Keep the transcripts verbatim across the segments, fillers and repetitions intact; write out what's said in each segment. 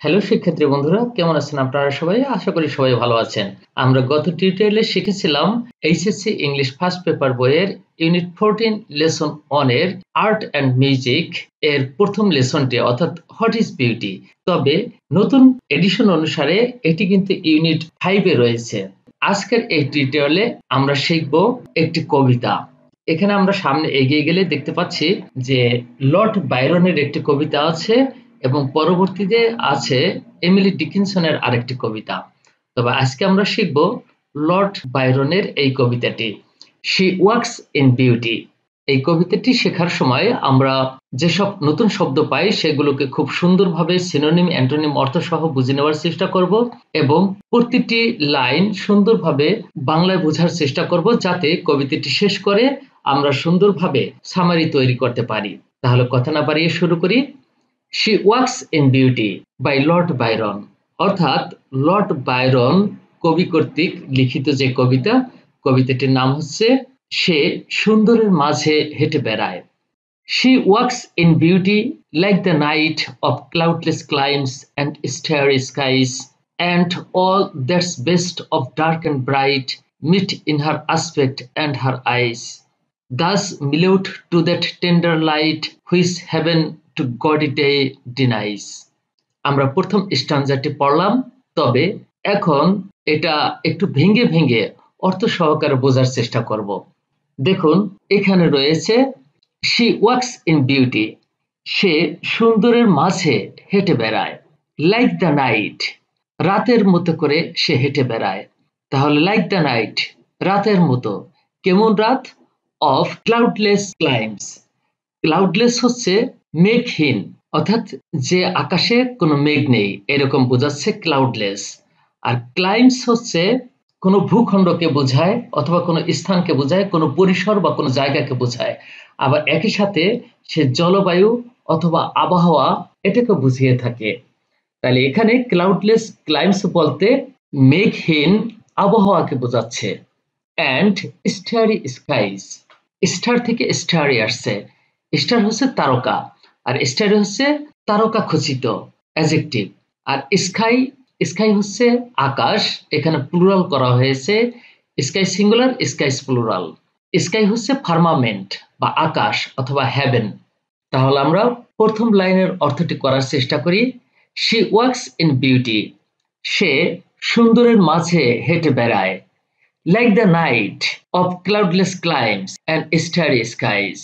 Hello শিক্ষার্থী বন্ধুরা, কেমন আছেন আপনারা সবাই? আশা করি সবাই ভালো আছেন। আমরা গত টিউটোরিয়ালে শিখেছিলাম এইচএসসি ইংলিশ ফার্স্ট পেপার বইয়ের ইউনিট চৌদ্দ লেসন ওয়ান এর আর্ট অ্যান্ড মিউজিক এর প্রথম লেসনটি অর্থাৎ হোয়াট ইজ বিউটি। তবে নতুন এডিশন অনুসারে এটি কিন্তু ইউনিট ফাইভ এ রয়েছে। আজকের এই টিউটোরিয়ালে আমরা শিখব একটি কবিতা। এখানে আমরা সামনে এগিয়ে গেলে দেখতে পাচ্ছি যে লর্ড বাইরনের একটি কবিতা আছে এবং পরবর্তীতে আছে এমিলি ডিকিনসনের আরেকটি কবিতা। তবে আজকে আমরা শিখব লর্ড বাইরনের এই কবিতাটি, শি ওয়াকস ইন বিউটি। এই কবিতাটি শেখার সময় আমরা যেসব নতুন শব্দ পাই সেগুলোকে খুব সুন্দরভাবে সিনোনিম অ্যান্টোনিম অর্থ সহ বুঝে নেওয়ার চেষ্টা করব এবং প্রতিটি লাইন সুন্দরভাবে বাংলায় বোঝার চেষ্টা করব, যাতে কবিতাটি শেষ করে আমরা সুন্দরভাবে সামারি তৈরি করতে পারি। তাহলে কথা না বাড়িয়ে শুরু করি। She walks in beauty by Lord Byron, অর্থাৎ লর্ড বাইরন কবি কর্তৃক লিখিত যে কবিতা, কবিতাটির নাম হচ্ছে সে সুন্দরের মাঝে হেঁটে বেড়ায়। She walks in beauty like the night of cloudless climes and starry skies and all that's best of dark and bright meet in her aspect and her eyes, thus mellowed to that tender light which heaven to gaudy day denies. আমরা প্রথম স্ট্যান্জাটি পড়লাম, তবে এখন এটা একটু ভেঙে ভেঙে অর্থ সহকারে বোঝার চেষ্টা করব। দেখুন, এখানে রয়েছে she walks in beauty, সে সুন্দরের মাঝে হেঁটে বেড়ায়। লাইক দ্য নাইট, রাতের মতো করে সে হেঁটে বেড়ায়। তাহলে লাইক দ্য নাইট, রাতের মতো। কেমন রাত? অফ ক্লাউডলেস ক্লাইমস, ক্লাউডলেস হচ্ছে মেঘহীন, অর্থাৎ যে আকাশে কোনো মেঘ নেই এরকম বোঝাচ্ছে ক্লাউডলেস। আর ক্লাইমস হচ্ছে কোনো ভূখণ্ডকে বোঝায় অথবা কোনো স্থানকে বোঝায়, কোনো পরিসর বা কোনো জায়গাকে বোঝায়। আবার একই সাথে সে জলবায়ু অথবা আবহাওয়া এটাকে বুঝিয়ে থাকে। তাহলে এখানে ক্লাউডলেস ক্লাইমস বলতে মেঘহীন আবহাওয়াকে বোঝাচ্ছে। অ্যান্ড স্টারি স্কাইস, স্টার থেকে স্টারি আসছে। স্টার হচ্ছে তারকা আর স্টারি হচ্ছে তারকা খচিত অ্যাডজেক্টিভ। আর স্কাই, স্কাই হচ্ছে আকাশ, এখানে প্লুরাল করা হয়েছে। Sky singular, skies plural. Sky হচ্ছে ফার্মামেন্ট বা আকাশ অথবা হেভেন। তাহলে আমরা প্রথম লাইনের অর্থটি করার চেষ্টা করি। শি ওয়াকস ইন বিউটি, সে সুন্দরের মাঝে হেঁটে বেড়ায়। Like the night of cloudless climes and starry skies,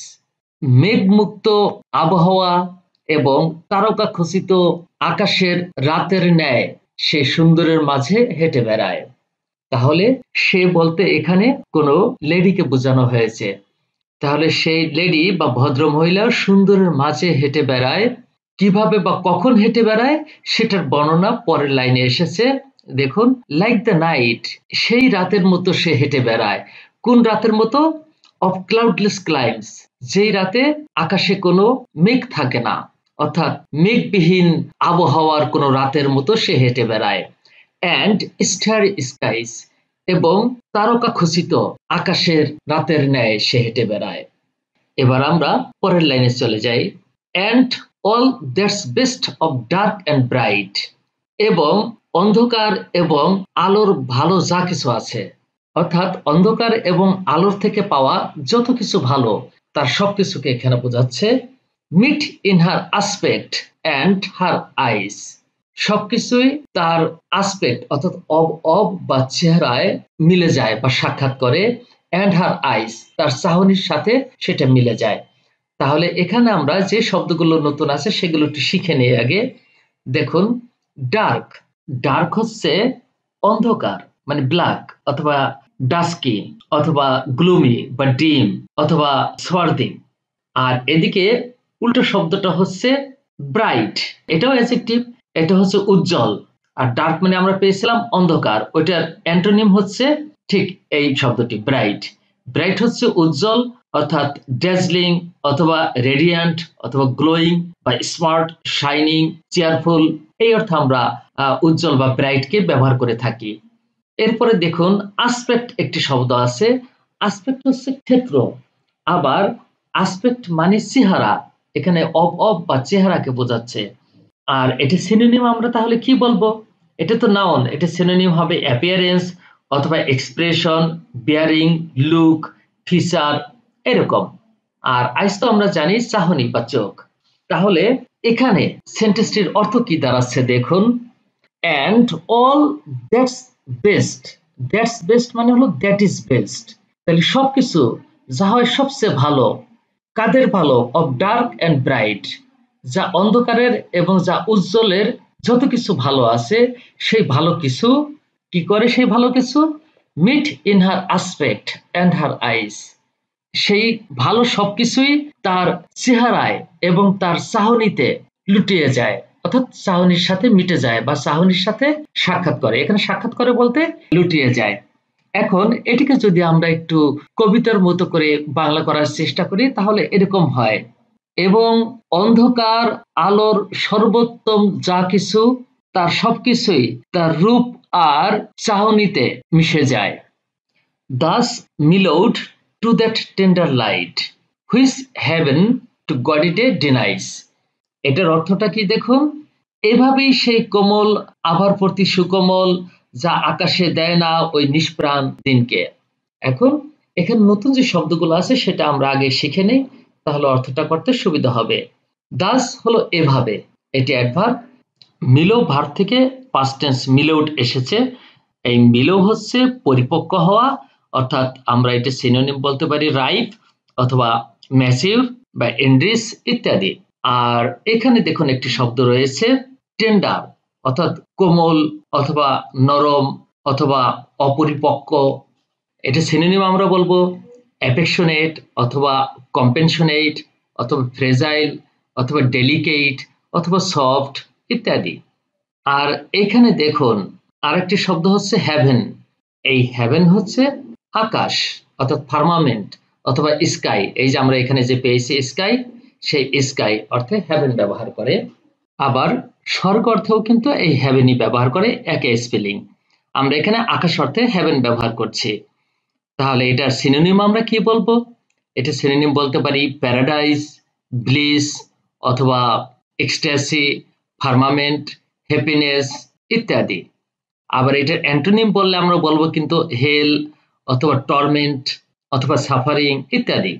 মেঘমুক্ত আবহাওয়া এবং তারকা খচিত আকাশের রাতের ন্যায় সে সুন্দরের মাঝে হেঁটে বেড়ায়। তাহলে সে বলতে এখানে কোনো লেডিকে বোঝানো হয়েছে। তাহলে সেই লেডি বা ভদ্র মহিলা সুন্দরের মাঝে হেঁটে বেড়ায়। কিভাবে বা কখন হেঁটে বেড়ায় সেটার বর্ণনা পরের লাইনে এসেছে। দেখুন, লাইক দ্য নাইট, সেই রাতের মতো সে হেঁটে বেড়ায়। কোন রাতের মতো? অফ ক্লাউডলেস ক্লাইমস, যেই রাতে আকাশে কোনো মেঘ থাকে না, অর্থাৎ মেঘবিহীন আবহাওয়ার কোনো রাতের মতো সে হেঁটে বেড়ায়। অ্যান্ড স্টারি স্কাইস, এবং তারকা খচিত আকাশের রাতের ন্যায় সে হেঁটে বেড়ায়। এবার আমরা পরের লাইনে চলে যাই। And all that's best of dark and bright, এবং অন্ধকার এবং আলোর ভালো যা কিছু আছে, অর্থাৎ অন্ধকার এবং আলোর থেকে পাওয়া যত কিছু ভালো তার সবকিছুকে এখানে বোঝাচ্ছে। Meet in her aspect and her eyes, সবকিছুই তার আসপেক্ট অর্থাৎ অব অব বা চেহারায় মিলে যায় বা সাক্ষাৎ করে। অ্যান্ড হার আইস, তার চাহনির সাথে সেটা মিলে যায়। তাহলে এখানে আমরা যে শব্দগুলো নতুন আছে সেগুলো একটু শিখে নিই আগে। দেখুন, ডার্ক, ডার্ক হচ্ছে অন্ধকার মানে ব্ল্যাক অথবা ডাস্কি অথবা গ্লুমি বা ডিম অথবা সোয়ার্দিং। আর এদিকে উল্টো শব্দটা হচ্ছে ব্রাইট, এটাও অ্যাডজেক্টিভ, এটা হচ্ছে উজ্জ্বল। আর ডার্ক মানে আমরা পেয়েছিলাম অন্ধকার, ওইটার অ্যান্টোনিম হচ্ছে ঠিক এই শব্দটি ব্রাইট। ব্রাইট হচ্ছে উজ্জ্বল অর্থাৎ ড্যাজলিং অথবা রেডিয়ান্ট অথবা গ্লোয়িং বা স্মার্ট, শাইনিং, চেয়ারফুল, এই অর্থে আমরা উজ্জ্বল বা ব্রাইটকে ব্যবহার করে থাকি। এরপরে দেখুন, আসপেক্ট একটি শব্দ আছে। আসপেক্ট হচ্ছে ক্ষেত্র, আবার আসপেক্ট মানে চেহারা, এখানে অব অব বা চেহারাকে বোঝাচ্ছে। আর এটা সিনোনিম আমরা তাহলে কি বলবো? এটা তো নাউন, এটা সিনোনিম হবে অ্যাপিয়ারেন্স অথবা এক্সপ্রেশন, বিয়ারিং, লুক, ফিচার এরকম। আর আইস তো আমরা জানি চাহনি বা চোখ। তাহলে এখানে সেন্টেন্সটির অর্থ কি দাঁড়াচ্ছে দেখুন, and all that's best. That's best মানে হলো দ্যাট ইজ বেস্ট। তাহলে সবকিছু যা হয় সবচেয়ে ভালো, কাদের ভালো? অফ ডার্ক অ্যান্ড ব্রাইট, যা অন্ধকারের এবং যা উজ্জ্বলের যত কিছু ভালো আছে, সেই ভালো কিছু কি করে? সেই ভালো কিছু meet in her aspect and her eyes, সেই ভালো সবকিছুই তার চেহারায় এবং তার চাহনিতে লুটিয়ে যায়, অর্থাৎ চাহনির সাথে মিটে যায় বা চাহনির সাথে সাক্ষাৎ করে। এখানে সাক্ষাৎ করে বলতে লুটিয়ে যায়। এখন এটিকে যদি আমরা একটু কবিতার মতো করে বাংলা করার চেষ্টা করি তাহলে এরকম হয়, এবং অন্ধকার আলোর সর্বোত্তম যা কিছু তার সবকিছুই তার রূপ আর চাহনিতে মিশে যায়। Thus mellowed to that tender light, which heaven to Godite denies. এটার অর্থটা কি দেখুন, এভাবেই সেই কোমল আভার প্রতি সুকোমল যা আকাশে দেয় না ওই নিষ্প্রাণ দিনকে। এখন এখানে নতুন যে শব্দগুলো আছে সেটা আমরা আগে শিখে নেই, তাহলে অর্থটা করতে সুবিধা হবে। দাস হলো এভাবে, এটি অ্যাডভার্ব। মিলো ভার্ব থেকে পাস্ট টেন্স মিলোড এসেছে। এই মিলো হচ্ছে পরিপক্ক হওয়া, অর্থাৎ আমরা এটা সিনোনিম বলতে পারি রাইপ অথবা ম্যাচিউর বা এন্ড্রিস ইত্যাদি। আর এখানে দেখুন একটি শব্দ রয়েছে টেন্ডার, অর্থাৎ কোমল অথবা নরম অথবা অপরিপক্ক। এটা সিনোনিম আমরা বলবো অ্যাফেকশনেট অথবা কম্পেনশনেট অথবা ফ্রেজাইল অথবা ডেলিকেট অথবা সফট ইত্যাদি। আর এখানে দেখুন আরেকটি শব্দ হচ্ছে হ্যাভেন। এই হ্যাভেন হচ্ছে আকাশ অর্থাৎ ফার্মামেন্ট অথবা স্কাই। এই যে আমরা এখানে যে পেয়েছি স্কাই, সেই স্কাই অর্থে হ্যাভেন ব্যবহার করে। আবার স্বর্গ অর্থেও কিন্তু এই হ্যাভেনই ব্যবহার করে, একই স্পেলিং। আমরা এখানে আকাশ অর্থে হ্যাভেন ব্যবহার করছি। তাহলে এটার সিনোনিম আমরা কি বলবো? এটা সিনোনিম বলতে পারি প্যারাডাইস, ব্লিস অথবা এক্সট্যাসি, ফার্মামেন্ট, হ্যাপিনেস ইত্যাদি। আবার এটার অ্যান্টোনিম বললে আমরা বলবো কিন্তু হেল অথবা টর্মেন্ট অথবা সাফারিং ইত্যাদি।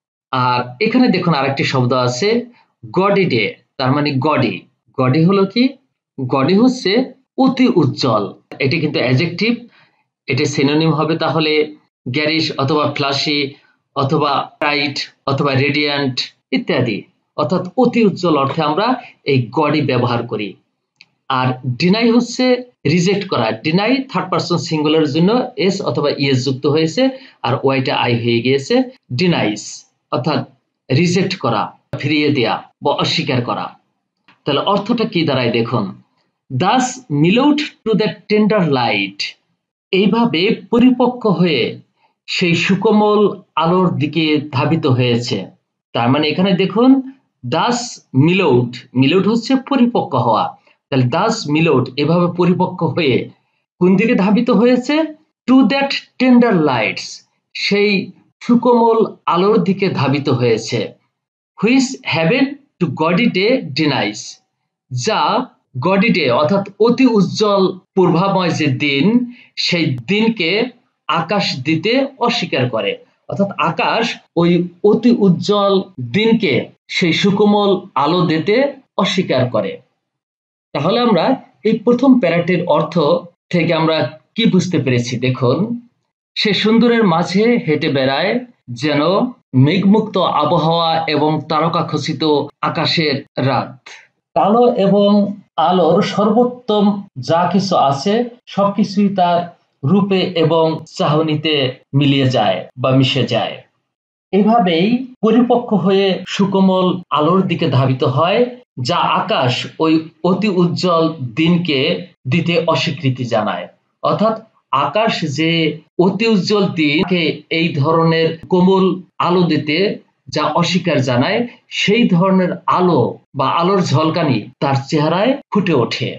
আর এখানে দেখুন আরেকটি শব্দ আছে গডিডে, তার মানে গডি। গডি হলো কি? গডি হচ্ছে অতি উজ্জ্বল। এটি কিন্তু অ্যাডজেক্টিভ। এটি সিনোনিম হবে তাহলে গ্যারিশ অথবা ফ্লাশি অথবা ব্রাইট অথবা রেডিয়ান্ট ইত্যাদি, অর্থাৎ অতি উজ্জ্বল অর্থে আমরা এই গডি ব্যবহার করি। আর ডিনাই হচ্ছে রিজেক্ট করা। ডিনাই থার্ড পারসন সিঙ্গুলারের জন্য এস অথবা ইএস যুক্ত হয়েছে আর ওয়াইটা আই হয়ে গিয়েছে। ডিনাইস অর্থাৎ রিজেক্ট করা, ফিরিয়ে দেয়া বা অস্বীকার করা। তাহলে অর্থটা কি দাঁড়ায় দেখুন, thus mellowed to the tender light, এইভাবে পরিপক্ক হয়ে সেই সুকোমল আলোর দিকে ধাবিত হয়েছে। তার মানে এখানে দেখুন দাস মিলোড, মিলোড হচ্ছে পরিপক্ক হওয়া। তাহলে দাস মিলোড এভাবে পরিপক্ক হয়ে কোন দিকে ধাবিত হয়েছে? টু দ্যাট টেন্ডার লাইটস, সেই সুকোমল আলোর দিকে ধাবিত হয়েছে। Which heaven to gaudy day denies, যা গডিডে অর্থাৎ অতি উজ্জ্বল পূর্বাময় যে দিন, সেই দিনকে আকাশ দিতে অস্বীকার করে। অর্থাৎ আকাশ ওই অতি উজ্জ্বল দিনকে সেই সুকোমল আলো দিতে অস্বীকার করে। তাহলে আমরা এই প্রথম প্যারাটির অর্থ থেকে আমরা কি বুঝতে পেরেছি দেখুন, সে সুন্দরের মাঝে হেঁটে বেড়ায় যেন মেঘমুক্ত আবহাওয়া এবং তারকা খচিত আকাশের রাত। কালো এবং আলোর সর্বোত্তম যা কিছু আছে সবকিছুই তার রূপে এবং চাহনিতে মিলিয়ে যায় বা মিশে যায়। এভাবেই পরিপক্ক হয়ে সুকোমল আলোর দিকে ধাবিত হয়, যা আকাশ ওই অতি উজ্জ্বল দিনকে দিতে অস্বীকৃতি জানায়। অর্থাৎ আকাশ যে অতি উজ্জ্বল দিনকে এই ধরনের কোমল আলো দিতে যা অস্বীকার জানায়, সেই ধরনের আলো বা আলোর ঝলকানি তার চেহারায় ফুটে ওঠে।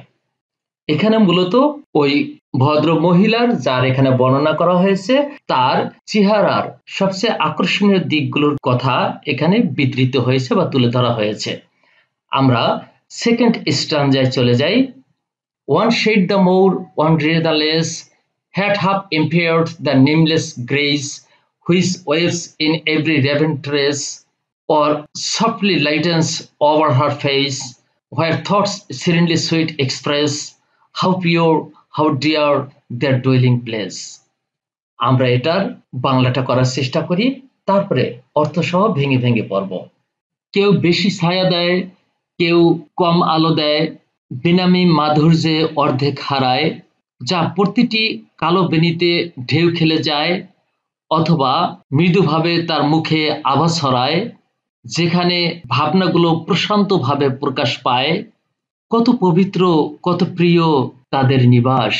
এখানে মূলত ওই ভদ্র মহিলার যার এখানে বর্ণনা করা হয়েছে তার চেহারার সবচেয়ে আকর্ষণীয় দিকগুলোর কথা এখানে বিধৃত হয়েছে বা তুলে ধরা হয়েছে। আমরা সেকেন্ড স্ট্যাঞ্জায় চলে যাই। One shade the more, one ray the less, had half impaired the nameless grace, which waves in every raven trace, or softly lightens over her face, where thoughts serenely sweet express, how pure, how dear their dwelling place. আমরা এটার বাংলাটা করার চেষ্টা করি, তারপরে অর্থ সহ ভেঙে ভেঙে পড়ব। কেউ বেশি ছায়া দেয়, কেউ কম আলো দেয়, বেনামি মাধুর্যে অর্ধেক হারায়, যা প্রতিটি কালো বেনিতে ঢেউ খেলে যায়, অথবা মৃদুভাবে তার মুখে আভা ছড়ায়, যেখানে ভাবনাগুলো প্রশান্তভাবে প্রকাশ পায়, কত পবিত্র, কত প্রিয় তাদের নিবাস।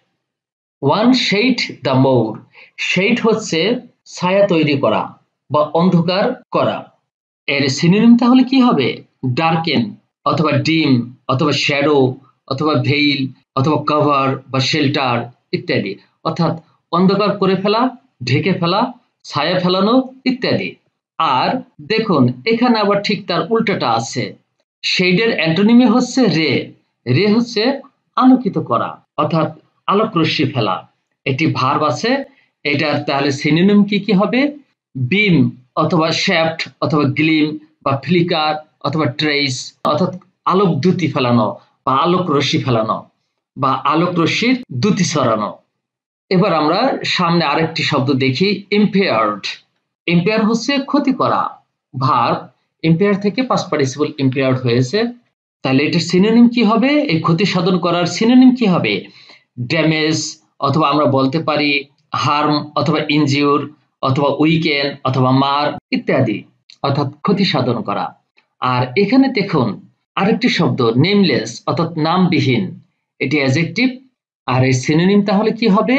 One shade the more, shade হচ্ছে ছায়া তৈরি করা বা অন্ধকার করা। এর সিনোনিম তাহলে কি হবে? ডার্কেন অথবা ডিম অথবা শ্যাডো অথবা ভেইল অথবা কভার বা শেল্টার ইত্যাদি, অর্থাৎ অন্ধকার করে ফেলা, ঢেকে ফেলা, ছায়া ফেলানো ইত্যাদি। আর দেখুন এখানে আবার ঠিক তার উল্টাটা আছে। শেডের অ্যান্টোনিমি হচ্ছে রে। রে হচ্ছে আলোকিত করা অর্থাৎ আলোক রশ্মি ফেলা। এটি ভার্ব আছে। এটার তাহলে সিনোনিম কি কি হবে? বিম অথবা শ্যাফট অথবা গ্লিম বা ফ্লিকার অথবা ট্রেস, অর্থাৎ আলোক দ্যুতি ফেলানো বা আলোক রশ্মি ফেলানো বা আলোক রশ্মির দ্যুতি ছড়ানো। এবার আমরা সামনে আরেকটি শব্দ দেখি, ইম্পেয়ার্ড। ইম্পেয়ার হচ্ছে ক্ষতি করা। ভার্ব ইম্পেয়ার থেকে পাস্ট পার্টিসিপল ইম্পেয়ার্ড হয়েছে। তাহলে এটার সিনোনিম কি হবে? এই ক্ষতি সাধন করার সিনোনিম কি হবে? ড্যামেজ, অথবা আমরা বলতে পারি হার্ম অথবা ইনজিউর অথবা উইকেন অথবা মার ইত্যাদি, অর্থাৎ ক্ষতি সাধন করা। আর এখানে দেখুন আরেকটি শব্দ নেমলেস অর্থাৎ নামবিহীন, এটি অ্যাডজেক্টিভ। আর এই সিনোনিম তাহলে কি হবে?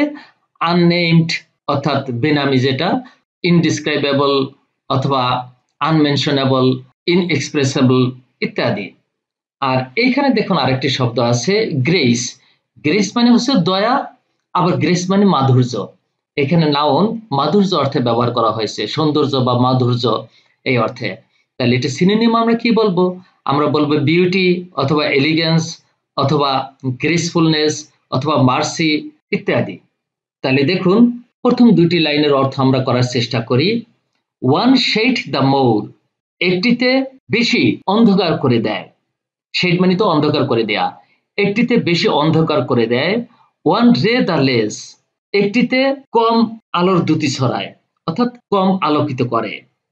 আননেমড অর্থাৎ বেনামি, যেটা ইনডিসক্রাইবেবল অথবা আনমেনশনেবল, ইনএক্সপ্রেসেবল ইত্যাদি। আর এইখানে দেখুন আরেকটি শব্দ আছে গ্রেস। গ্রেস মানে হচ্ছে দয়া, আবার গ্রেস মানে মাধুর্য। এখানে নাউন মাধুর্য অর্থে ব্যবহার করা হয়েছে, সৌন্দর্য বা মাধুর্য এই অর্থে। তাহলে এটা সিনোনিম আমরা কি বলবো? আমরা বলবো বিউটি অথবা এলিগেন্স অথবা গ্রেসফুলনেস অথবা মার্সি ইত্যাদি। তাহলে দেখুন প্রথম দুটি লাইনের অর্থ আমরা করার চেষ্টা করি। ওয়ান শেড দ্য মোর, একটিতে বেশি অন্ধকার করে দেয়। শেড মানে তো অন্ধকার করে দেয়া। একটিতে বেশি অন্ধকার করে দেয়। ওয়ান রে দ্য লেস, একটিতে কম আলোর দ্যুতি ছড়ায় অর্থাৎ কম আলোকিত করে।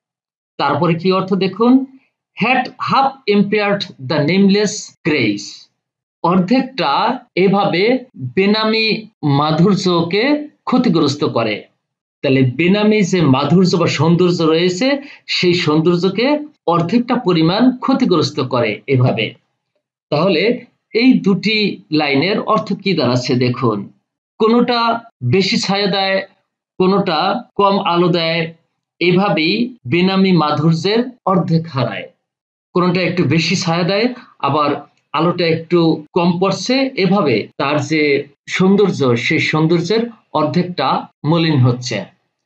তারপরে কি অর্থ দেখুন, had half impaired the nameless grace, অর্ধেকটা এভাবে বেনামি মাধুর্যকে ক্ষতিগ্রস্ত করে। তাহলে বেনামি যে মাধুর্য বা সৌন্দর্য রয়েছে সেই সৌন্দর্যকে অর্ধেকটা পরিমাণ ক্ষতিগ্রস্ত করে এভাবে। তাহলে এই দুটি লাইনের অর্থ কি দাঁড়াচ্ছে দেখুন, কোনোটা বেশি ছায়া দেয়, কোনোটা কম আলো দেয়, এভাবেই বেনামি মাধুর্যের অর্ধেক হারায়। কোনোটা একটু বেশি ছায়া দেয়, আবার আলোটা একটু কম পড়ছে, এভাবে তার যে সৌন্দর্য সেই সৌন্দর্যের অর্ধেকটা মলিন হচ্ছে।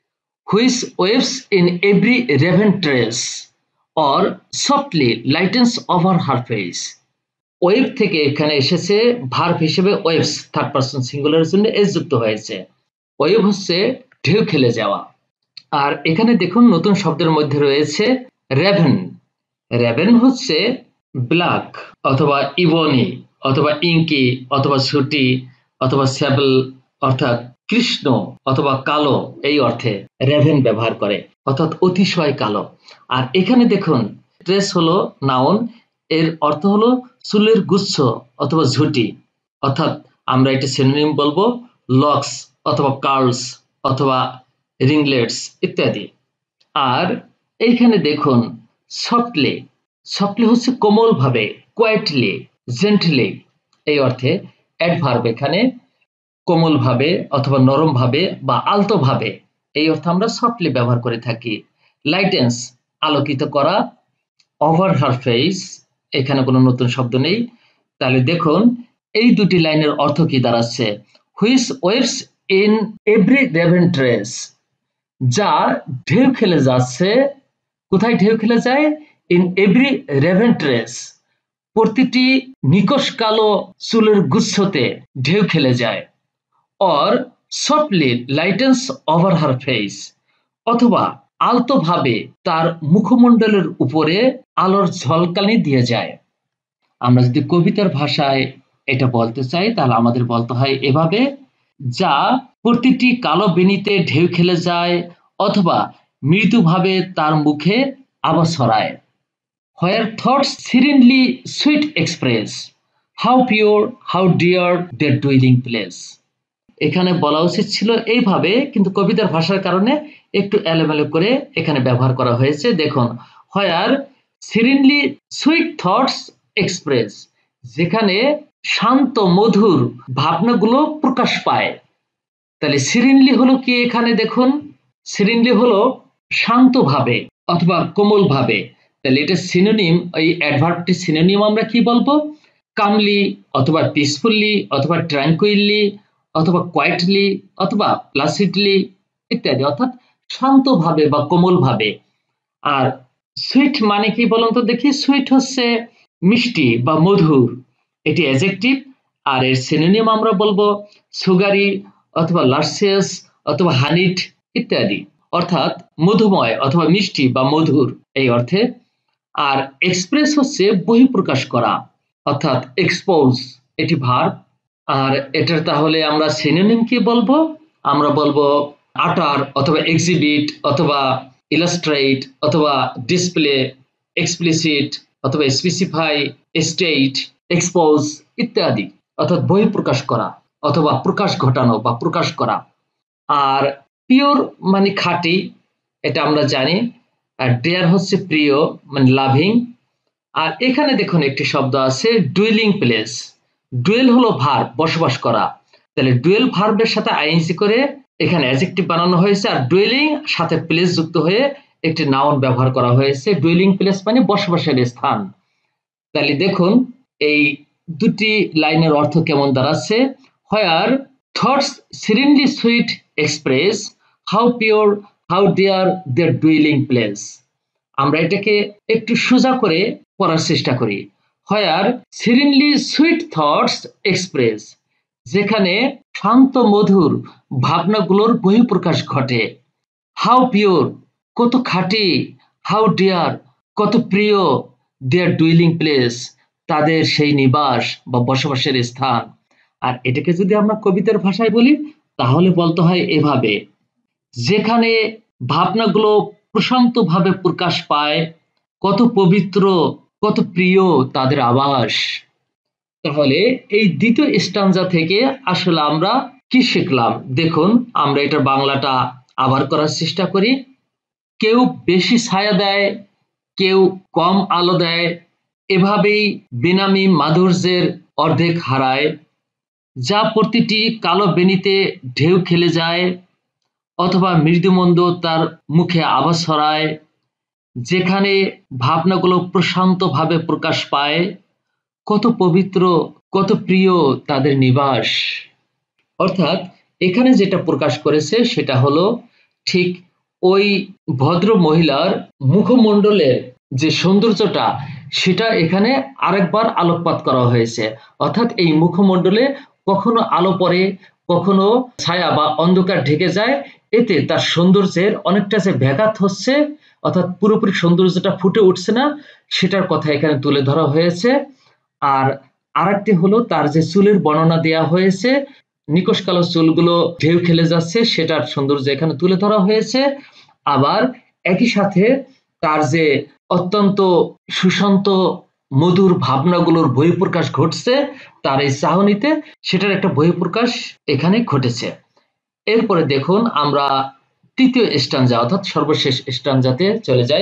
Which waves in every raven trace or softly lightens over her face. Wave থেকে এখানে এসেছে ভার্ব হিসেবে ওয়েভস, থার্ড পারসন সিঙ্গুলারের জন্য এস যুক্ত হয়েছে। ওয়েভ হচ্ছে ঢেউ খেলে যাওয়া। আর এখানে দেখুন নতুন শব্দের মধ্যে রয়েছে রেভেন। রেভেন হচ্ছে ব্ল্যাক অথবা ইবনি অথবা ইঙ্কি অথবা ছুটি অথবা স্যাবল, অর্থাৎ কৃষ্ণ অথবা কালো এই অর্থে রেভেন ব্যবহার করে, অর্থাৎ অতিশয় কালো। আর এখানে দেখুন ট্রেস হলো নাউন, এর অর্থ হলো চুলের গুচ্ছ অথবা ঝুটি, অর্থাৎ আমরা এটা সিনোনিম বলবো লক্স অথবা কার্লস অথবা রিংলেটস ইত্যাদি। আর এইখানে দেখুন সফটলি, সফটলি হচ্ছে কোমল ভাবে, কোয়াইটলি, জেন্টলি এই অর্থে অ্যাডভার্ব, এখানে কোমল ভাবে অথবা নরম ভাবে বা আলতো ভাবে এই অর্থে আমরা সফটলি ব্যবহার করে থাকি। লাইটেন্স আলোকিত করা, ওভার হার ফেস এখানে কোনো নতুন শব্দ নেই। তাহলে দেখুন এই দুটি লাইনের অর্থ কি দাঁড়াচ্ছে, which waves in every raven tress, যা ঢেউ খেলে যাচ্ছে। কোথায় ঢেউ খেলে যায়? ইন এভরি রেভেন ট্রেস, প্রতিটি নিকষ কালো চুলের গুচ্ছতে ঢেউ খেলে যায়। Or softly lightens over her face, অথবা আলতোভাবে তার মুখমণ্ডলের উপরে আলোর ঝলকানি দিয়ে যায়। আমরা যদি কবিতার ভাষায় এটা বলতে চাই তাহলে আমাদের বলতে হয় এভাবে, যা প্রতিটি কালো বেনিতে ঢেউ খেলে যায় অথবা মৃদুভাবে তার মুখে আভা ছড়ায়। Where thoughts serenely sweet express, how pure, how dear their dwelling place. এখানে বলা উচিত ছিল এইভাবে, কিন্তু কবিতার ভাষার কারণে একটু এলোমেলো করে এখানে ব্যবহার করা হয়েছে। দেখুন, where serenely sweet thoughts express, যেখানে শান্ত মধুর ভাবনাগুলো প্রকাশ পায়। তাহলে সিরিনলি হলো কি, এখানে দেখুন সিরিনলি হলো শান্তভাবে অথবা কোমল ভাবে। তাহলে এটা সিনোনিম, এই অ্যাডভার্বটি সিনোনিম আমরা কি বলবো? কামলি অথবা পিসফুলি অথবা ট্র্যাঙ্কুইলি অথবা কোয়াইটলি অথবা প্লাসিডলি ইত্যাদি, অর্থাৎ শান্তভাবে বা কোমল ভাবে। আর সুইট মানে কি বলুন তো দেখি? সুইট হচ্ছে মিষ্টি বা মধুর, এটি অ্যাডজেক্টিভ। আর এর সিনোনিম আমরা বলবো সুগারি অথবা লার্সিয়াস অথবা হানিড ইত্যাদি, অর্থাৎ মধুময় অথবা মিষ্টি বা মধুর এই অর্থে। আর এক্সপ্রেস হচ্ছে বহিঃপ্রকাশ করা, অর্থাৎ এক্সপোজ, এটি ভার্ব। আর এটার তাহলে আমরা সিনোনিম কি বলবো? আমরা বলবো আটার অথবা এক্সিবিট অথবা ইলাস্ট্রেট অথবা ডিসপ্লে, এক্সপ্লিসিট অথবা স্পেসিফাই, স্টেট, এক্সপোজ ইত্যাদি, অর্থাৎ বহিঃপ্রকাশ করা অথবা প্রকাশ ঘটানো বা প্রকাশ করা। আর পিওর মানে খাঁটি, এটা আমরা জানি। আর ডিয়ার হচ্ছে প্রিয় মানে লাভিং। আর এখানে দেখুন একটি শব্দ আছে ডুয়েলিং প্লেস। ডুয়েল হলো ভার্ব, বসবাস করা। তাহলে ডুয়েল ভার্বের সাথে আইএনজি করে এখানে অ্যাডজেক্টিভ বানানো হয়েছে, আর ডুয়েলিং সাথে প্লেস যুক্ত হয়ে একটি নাউন ব্যবহার করা হয়েছে। ডুয়েলিং প্লেস মানে বসবাসের স্থান। তাহলে দেখুন এই দুটি লাইনের অর্থ কেমন দাঁড়াচ্ছে। Where thoughts serenely sweet express, how pure, how dear their dwelling place. আমরা এটাকে একটু সোজা করে পড়ার চেষ্টা করি। Where serenely sweet thoughts express, যেখানে শান্ত মধুর ভাবনাগুলোর বহিঃপ্রকাশ ঘটে। How pure, কত খাঁটি। How dear, কত প্রিয়। Their dwelling place, তাদের সেই নিবাস বা বসবাসের স্থান। আর এটাকে যদি আমরা কবিতার ভাষায় বলি তাহলে বলতে হয় এভাবে, যেখানে ভাবনাগুলো প্রশান্তভাবে প্রকাশ পায়, কত পবিত্র, কত প্রিয় তাদের আবাস। তাহলে এই দ্বিতীয় স্ট্যাঞ্জা থেকে আসলে আমরা কি শিখলাম? দেখুন, আমরা এটার বাংলাটা আবার করার চেষ্টা করি। কেউ বেশি ছায়া দেয়, কেউ কম আলো দেয়, এভাবেই বেনামি মাধুর্যের অর্ধেক হারায়, যা প্রতিটি কালো বেনিতে ঢেউ খেলে যায় অথবা মৃদুমন্দ তার মুখে আভা ছড়ায়, যেখানে ভাবনাগুলো প্রশান্তভাবে প্রকাশ পায়, কত পবিত্র, কত প্রিয় তাদের নিবাস। অর্থাৎ এখানে যেটা প্রকাশ করেছে সেটা হলো ঠিক ওই ভদ্র মহিলার মুখমণ্ডলের যে সৌন্দর্যটা, সেটা এখানে আরেকবার আলোকপাত করা হয়েছে। অর্থাৎ এই মুখমণ্ডলে কখনো আলো পড়ে, কখনো ছায়া বা অন্ধকার ঢেকে যায়, এতে তার সৌন্দর্যের অনেকটা যে ব্যাঘাত হচ্ছে, অর্থাৎ পুরোপুরি সৌন্দর্যটা ফুটে উঠছে না, সেটার কথা এখানে তুলে ধরা হয়েছে। আর আরেকটি হলো তার যে চুলের বর্ণনা দেওয়া হয়েছে, নিকষ কালো চুলগুলো ঢেউ খেলে যাচ্ছে, সেটার সৌন্দর্য এখানে তুলে ধরা হয়েছে। আবার একই সাথে তার যে অত্যন্ত সুশান্ত মধুর ভাবনাগুলোর বহিঃপ্রকাশ ঘটছে তার এই চাহনিতে, সেটার একটা বহিঃপ্রকাশ এখানে ঘটেছে। এরপরে দেখুন আমরা তৃতীয় স্ট্যাঞ্জা অর্থাৎ সর্বশেষ স্ট্যাঞ্জাতে চলে যাই।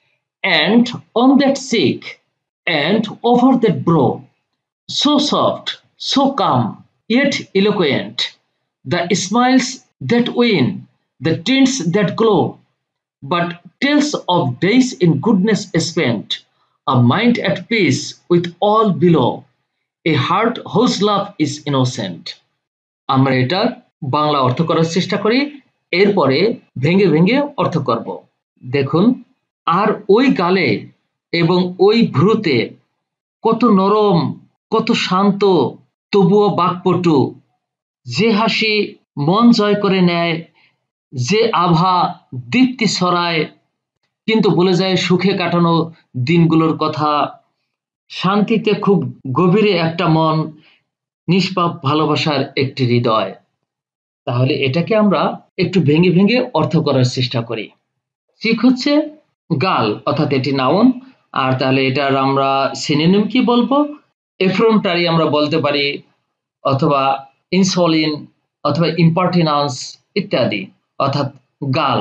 And on that cheek and over that brow, so soft, so calm, yet eloquent, the smiles that win, the tints that glow, but tales of days in goodness spent, a mind at peace with all below, a heart whose love is innocent. আমরা এটা বাংলা অর্থ করার চেষ্টা করি, এরপরে ভেঙে ভেঙে অর্থ করব। দেখুন, আর ওই গালে এবং ওই ভ্রুতে কত নরম, কত শান্ত, তবুও বাকপটু, যে হাসি মন জয় করে নেয়, যে আভা দীপ্তি ছড়ায়, কিন্তু ভুলে যায় সুখে কাটানো দিনগুলোর কথা। শান্তিতে খুব গভীরে একটা মন, নিষ্পাপ ভালোবাসার একটি হৃদয়। তাহলে এটাকে আমরা একটু ভেঙে ভেঙে অর্থ করার চেষ্টা করি। চিক হচ্ছে গাল, অর্থাৎ এটি নাউন। আর তাহলে এটার আমরা সিনোনিম কি বলবো? এফ্রন্টারি আমরা বলতে পারি, অথবা ইনসলিন, অথবা ইম্পার্টিনান্স ইত্যাদি, অর্থাৎ গাল।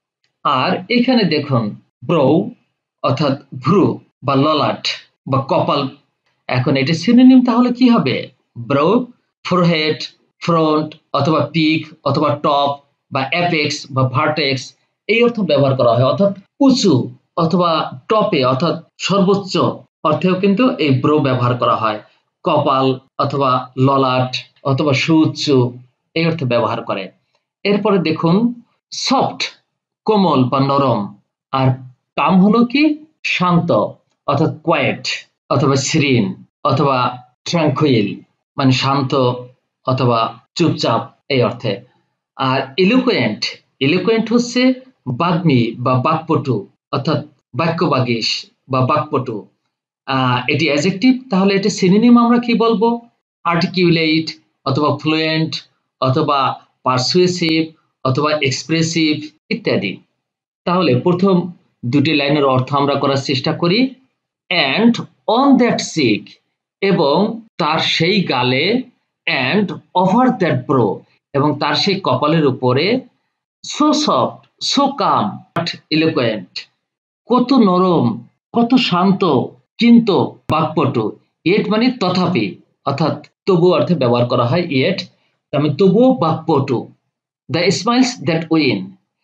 আর এখানে দেখুন ব্রৌ, অর্থাৎ ভ্রু বা ললাট বা কপাল। এখন এটি সিনোনিম তাহলে কি হবে? ব্রৌ, ফোরহেড, ফ্রন্ট, অথবা পিক, অথবা টপ বা অ্যাপেক্স বা ভার্টেক্স, এই অর্থ ব্যবহার করা হয়। অর্থাৎ উঁচু অথবা টপে, অর্থাৎ সর্বোচ্চ অর্থেও কিন্তু এই ব্রো ব্যবহার করা হয়। কপাল অথবা ললাট অথবা সুউচ্চ, এই অর্থে ব্যবহার করে। এরপরে দেখুন সফট, কোমল বা নরম। আর কাম হলো কি? শান্ত, অর্থাৎ কোয়েট অথবা সিরিন অথবা ট্রাঙ্কুইল, মানে শান্ত অথবা চুপচাপ এই অর্থে। আর ইলোকুয়েন্ট, ইলোকুয়েন্ট হচ্ছে বাগ্মী বা বাকপটু, অর্থাৎ বাক্যবাগীশ বা বাকপটু। আহ এটি অ্যাডজেক্টিভ, তাহলে এটি সিনোনিম আমরা কি বলবো? আর্টিকুলেট অথবা ফ্লুয়েন্ট অথবা পারসুয়েসিভ অথবা এক্সপ্রেসিভ ইত্যাদি। তাহলে প্রথম দুটি লাইনের অর্থ আমরা করার চেষ্টা করি। অ্যান্ড অন দ্যাট চিক, এবং তার সেই গালে, অ্যান্ড ওভার দ্যাট ব্রো, এবং তার সেই কপালের উপরে, so soft, so calm, but eloquent, কত নরম, কত শান্ত, কিন্তু বাকপটু। ইয়েট মানে তথাপি, অর্থাৎ তবু অর্থে ব্যবহার করা হয় ইয়েট, আমি তবুও বাকপটু। দ্য স্মাইলস দ্যাট উইন,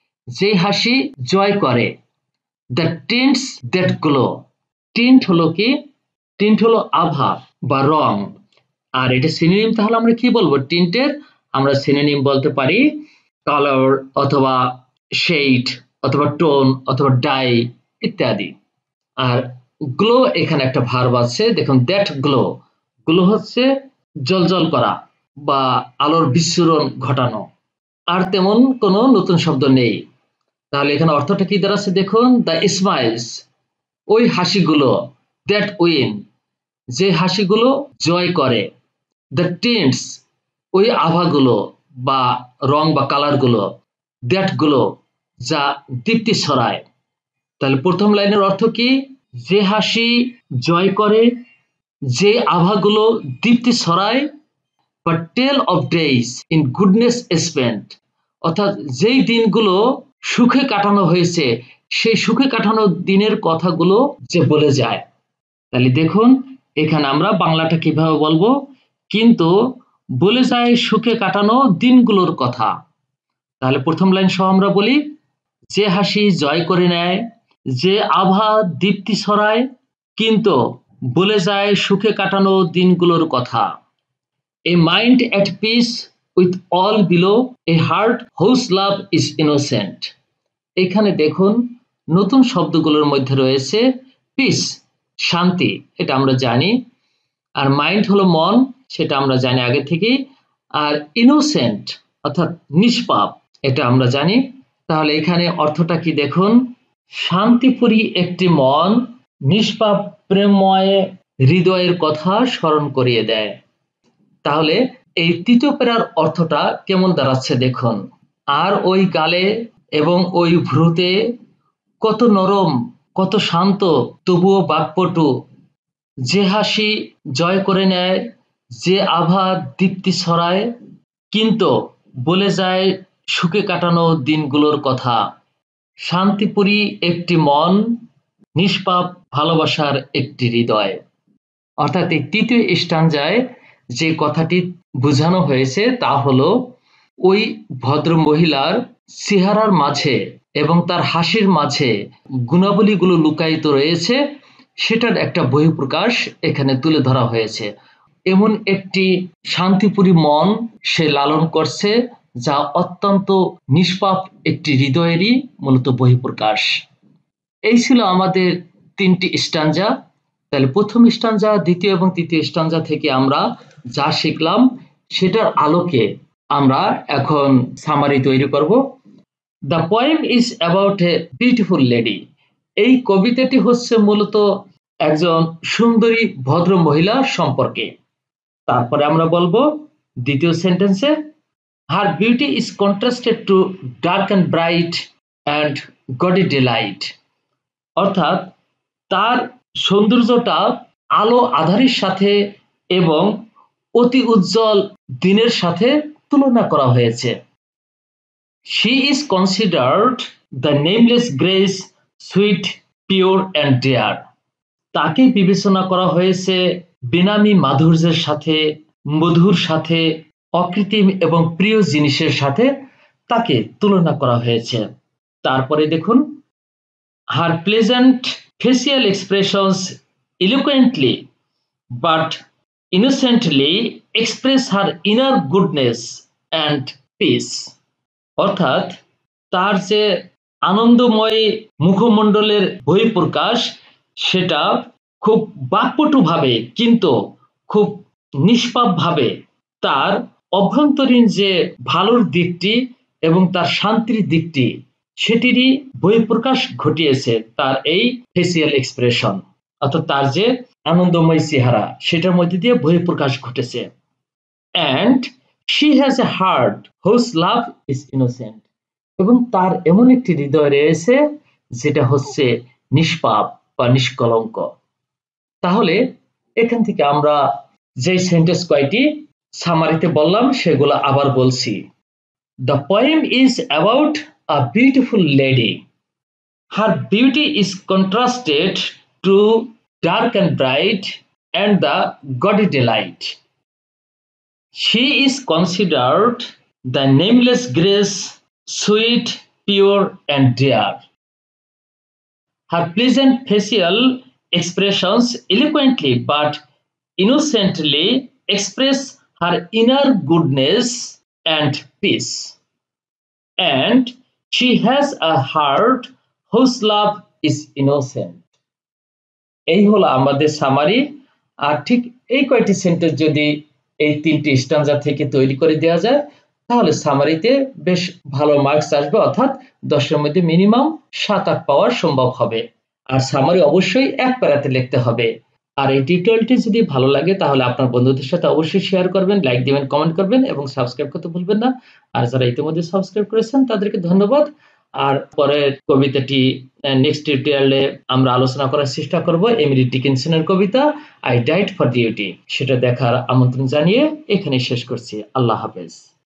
যে হাসি জয় করে। The tints that glow, tint হলো কি? টিন্ট হলো আভা বা রং। আর এটা সিনোনিম তাহলে আমরা কি বলবো? টিন্টের আমরা সিনোনিম বলতে পারি কালার অথবা শেড অথবা টোন অথবা ডাই ইত্যাদি। আর গ্লো, এখানে একটা ভার্ব আছে, দেখুন দ্যাট গ্লো। গ্লো হচ্ছে জ্বলজ্বল করা বা আলোর বিচ্ছুরণ ঘটানো। আর তেমন কোনো নতুন শব্দ নেই। তাহলে এখানে অর্থটা কি দাঁড়াচ্ছে দেখুন, দ্য স্মাইলস, ওই হাসিগুলো, দ্যাট উইন, যে হাসিগুলো জয় করে। দ্য টিন্টস, ওই আভাগুলো বা রং বা কালারগুলো। দ্যাট গুলো, যা দীপ্তি ছড়ায়। তাহলে প্রথম লাইনের অর্থ কি? যে হাসি জয় করে, যে আভাগুলো দীপ্তি ছড়ায়, বা tell of days in goodness spent, অর্থাৎ যেই দিনগুলো সুখে কাটানো হয়েছে, সেই সুখে কাটানো দিনের কথাগুলো যে বলে যায়। তাহলে দেখুন এখানে আমরা বাংলাটা কিভাবে বলবো? কিন্তু বলে যায় সুখে কাটানো দিনগুলোর কথা। তাহলে প্রথম লাইন সহ আমরা বলি, যে হাসি জয় করে নেয়, যে আভা দীপ্তি ছড়ায়, কিন্তু বলে যায় সুখে কাটানো দিনগুলোর কথা। A mind at peace with all below, a heart whose love is innocent. এখানে দেখুন নতুন শব্দগুলোর মধ্যে রয়েছে পিস, শান্তি, এটা আমরা জানি। আর মাইন্ড হলো মন, সেটা আমরা জানি আগে থেকে। আর ইনোসেন্ট অর্থাৎ নিষ্পাপ, এটা আমরা জানি। তাহলে এখানে অর্থটা কি দেখুন, শান্তিপুরী একটি মন নিষ্পাপ প্রেমময় হৃদয়ের কথা স্মরণ করিয়ে দেয়। তাহলে এই তৃতীয় প্যারার অর্থটা কেমন দাঁড়াচ্ছে দেখুন। আর ওই গালে এবং ওই ভ্রুতে কত নরম, কত শান্ত, তবুও বাকপটু, যে হাসি জয় করে নেয়, যে আভা দীপ্তি ছড়ায়, কিন্তু বলে যায় সুখে কাটানো দিনগুলোর কথা। শান্তিপুরী একটি মন, নিষ্পাপ ভালোবাসার একটি হৃদয়। অর্থাৎ এই তৃতীয় স্ট্যাঞ্জায় যে কথাটি বোঝানো হয়েছে তা হলো, ওই ভদ্র মহিলার চেহারার মাঝে এবং তার হাসির মাঝে গুণাবলীগুলো লুকায়িত রয়েছে, সেটার একটা বহিঃপ্রকাশ এখানে তুলে ধরা হয়েছে। এমন একটি শান্তিপুরী মন সে লালন করছে, যা অত্যন্ত নিষ্পাপ একটি হৃদয়েরই মূলত বহিঃপ্রকাশ। এই ছিল আমাদের তিনটি স্ট্যাঞ্জা। তাহলে প্রথম স্ট্যাঞ্জা, দ্বিতীয় এবং তৃতীয় স্ট্যাঞ্জা থেকে আমরা যা শিখলাম সেটার আলোকে আমরা এখন সামারি তৈরি করব। The poem is about a beautiful lady. এই কবিতাটি হচ্ছে মূলত একজন সুন্দরী ভদ্র মহিলা সম্পর্কে। তারপরে আমরা বলবো দ্বিতীয় সেন্টেন্সে, her beauty is contrasted to dark and bright and gaudy delight. অর্থাৎ তার সৌন্দর্যটা আলো আধারের সাথে এবং অতি উজ্জ্বল দিনের সাথে তুলনা করা হয়েছে। She is considered the nameless grace, sweet, pure and dear. তাকে বিবেচনা করা হয়েছে বেনামি মাধুর্যের সাথে, মধুর সাথে, অকৃত্রিম এবং প্রিয় জিনিসের সাথে তাকে তুলনা করা হয়েছে। তারপরে দেখুন, her pleasant facial expressions eloquently but innocently express her inner goodness and peace. অর্থাৎ তার যে আনন্দময় মুখমণ্ডলের বহিঃপ্রকাশ সেটা খুব বাকপটুভাবে কিন্তু খুব নিষ্পাপভাবে তার অভ্যন্তরীণ যে ভালোর দিকটি এবং তার শান্তির দিকটি সেটিরই বহিঃপ্রকাশ ঘটিয়েছে তার এই ফেসিয়াল এক্সপ্রেশন। অর্থাৎ তার যে আনন্দময় চেহারা সেটার মধ্যে দিয়ে বহিঃপ্রকাশ ঘটেছে। And she has a heart whose love is innocent. এবং তার এমন একটি হৃদয় রয়েছে যেটা হচ্ছে নিষ্পাপ বা নিষ্কলঙ্ক। তাহলে এখান থেকে আমরা যে সেন্টেন্স কয়টি সামারিতে বললাম সেগুলো আবার বলছি। The poem is about a beautiful lady. Her beauty is contrasted to dark and bright and the gaudy delight. She is considered the nameless grace, sweet, pure and dear. Her pleasant facial expressions eloquently but innocently express her inner goodness and peace. And she has a heart whose love is innocent. এই হলো আমাদের summary. আর ঠিক এই কয়টি sentence যদি এই তিনটি স্ট্যাঞ্জা থেকে তৈরি করে দেওয়া যায় তাহলে সামারিতে বেশ ভালো মার্কস আসবে, অর্থাৎ দশের মধ্যে মিনিমাম সাত আট পাওয়ার সম্ভব হবে। আর সামারি অবশ্যই এক প্যারাতে লিখতে হবে। আর এই টিউটোরিয়ালটি যদি ভালো লাগে তাহলে আপনার বন্ধুদের সাথে অবশ্যই শেয়ার করবেন, লাইক দিবেন, কমেন্ট করবেন এবং সাবস্ক্রাইব করতে ভুলবেন না। আর যারা ইতিমধ্যে সাবস্ক্রাইব করেছেন তাদেরকে ধন্যবাদ। আর পরের কবিতাটি নেক্সট টিউটোরিয়ালে আমরা আলোচনা করার চেষ্টা করব এমিলি ডিকিনসনের কবিতা আই ডাইড ফর ডিউটি। সেটা দেখার আমন্ত্রণ জানিয়ে এখানে শেষ করছি। আল্লাহ হাফেজ।